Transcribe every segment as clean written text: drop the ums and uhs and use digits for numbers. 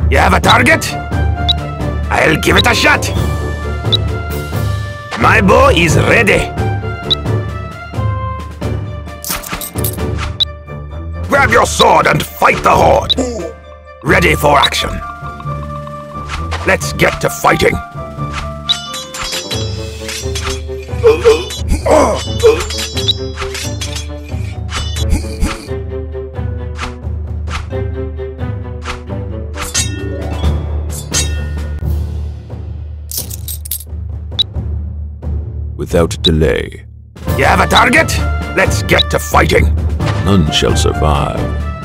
You have a target? I'll give it a shot. My bow is ready. Grab your sword and fight the horde. Ready for action. Let's get to fighting. Without delay. You have a target? Let's get to fighting. None shall survive.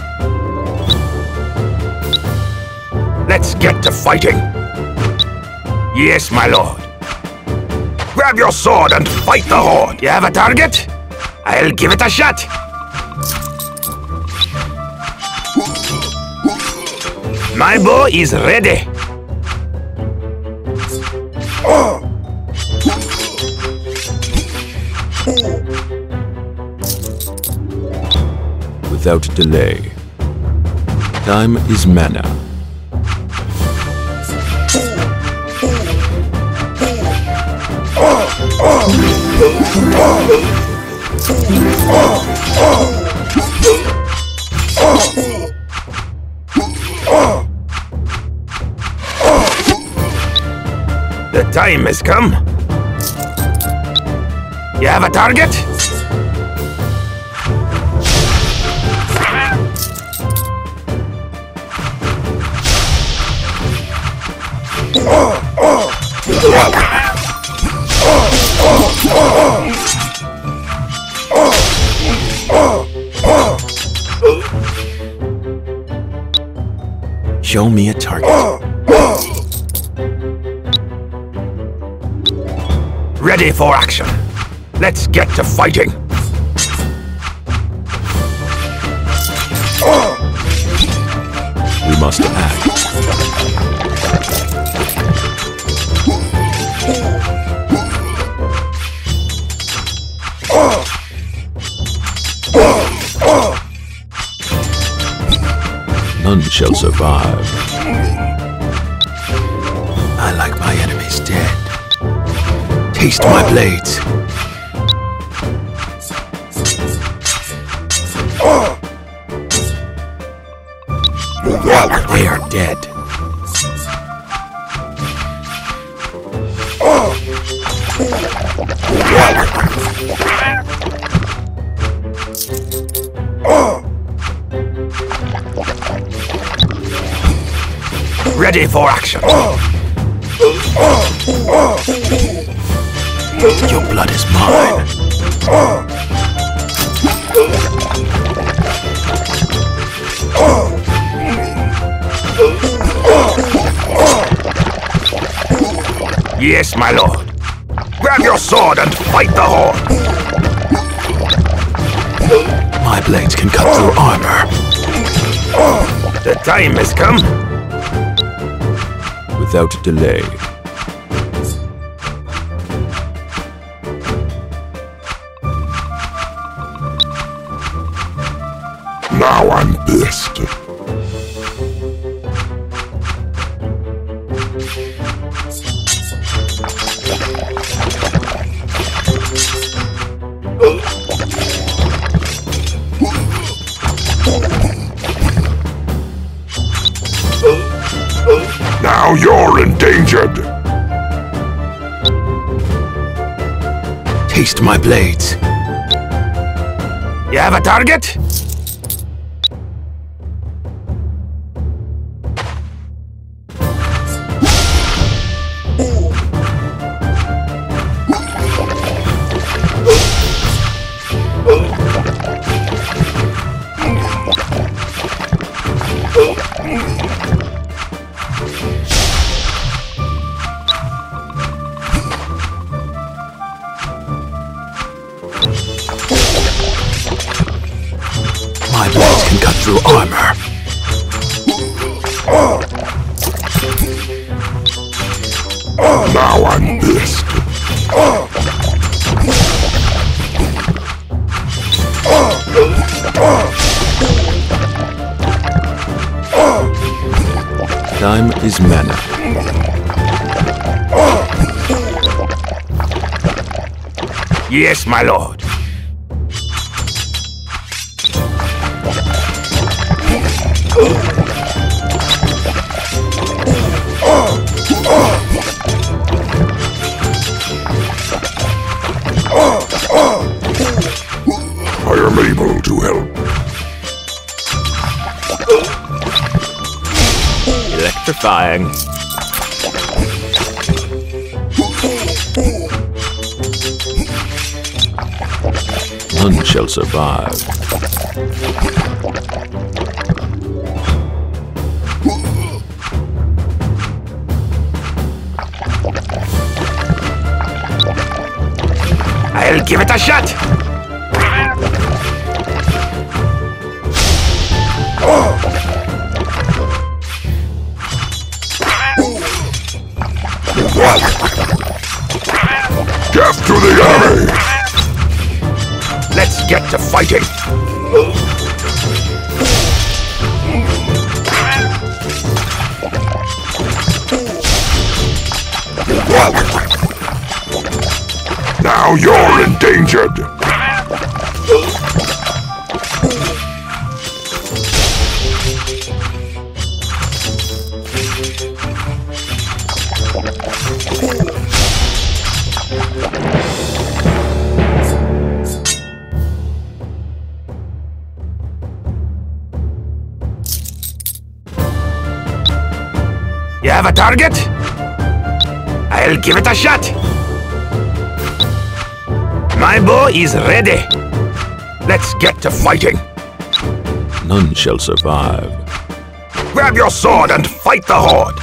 Let's get to fighting. Yes, my lord. Grab your sword and fight the horde. You have a target? I'll give it a shot. My bow is ready. Without delay. Time is mana. The time has come. You have a target? Show me a target. Ready for action. Let's get to fighting. We must act. None shall survive. I like my enemies dead. Taste my blades. They are dead. Ready for action. Your blood is mine. Yes, my lord. Grab your sword and fight the horde. My blades can cut through armor. The time has come. Without delay. Now I'm pissed. Now you're endangered. Taste my blades. You have a target? My blades can cut through armor. Now I'm pissed. Time is mana. Yes, my lord. I am able to help. Electrifying. None shall survive. I'll give it a shot. Death to the enemy! Let's get to fighting. Now you're endangered! You have a target? I'll give it a shot. My bow is ready. Let's get to fighting. None shall survive. Grab your sword and fight the horde.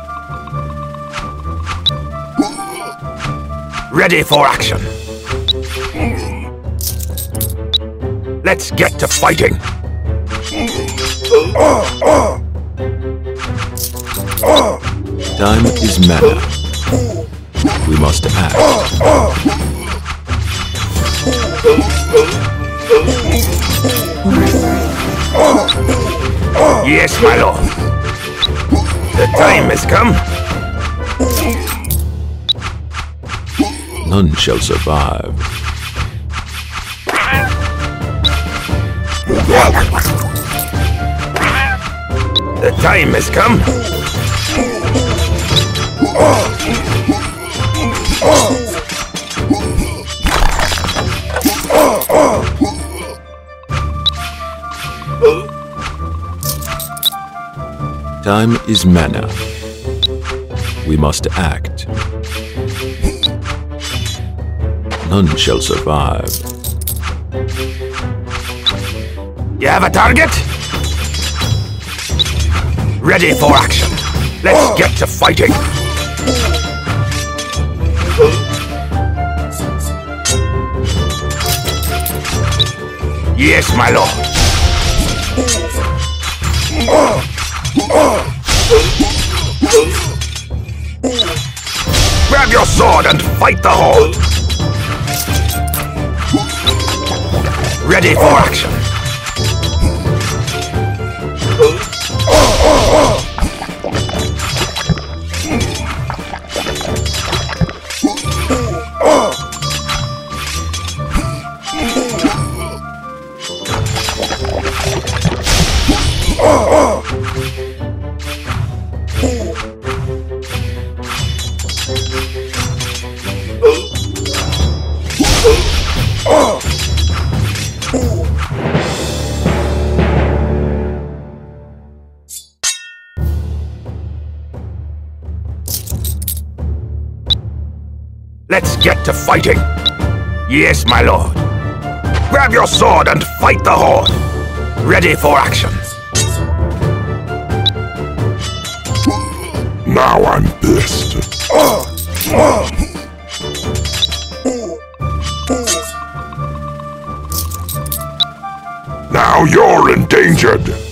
Ready for action. Let's get to fighting. Time is mana. We must act. Yes, my lord. The time has come. None shall survive. The time has come. Time is mana. We must act. None shall survive. You have a target? Ready for action. Let's get to fighting. Yes, my lord. Grab your sword and fight the horde. Ready for action. Let's get to fighting. Yes, my lord. Grab your sword and fight the horde. Ready for action. Now I'm pissed. Now you're endangered.